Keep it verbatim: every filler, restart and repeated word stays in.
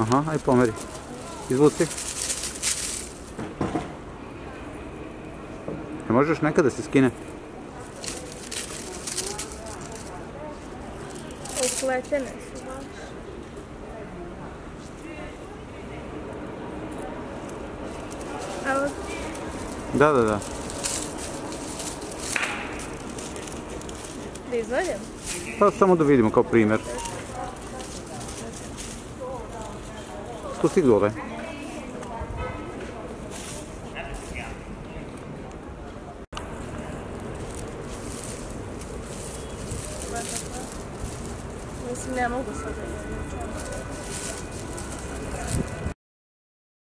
Aha, aj pomeri. Izvuci. Ne možeš nekada se skine? Upletene su baš. Evo. Da, da, da. Da izvadim? Pa samo da vidimo kao primjer. Spusti dole. Mislim, ne mogu sad da izvučem.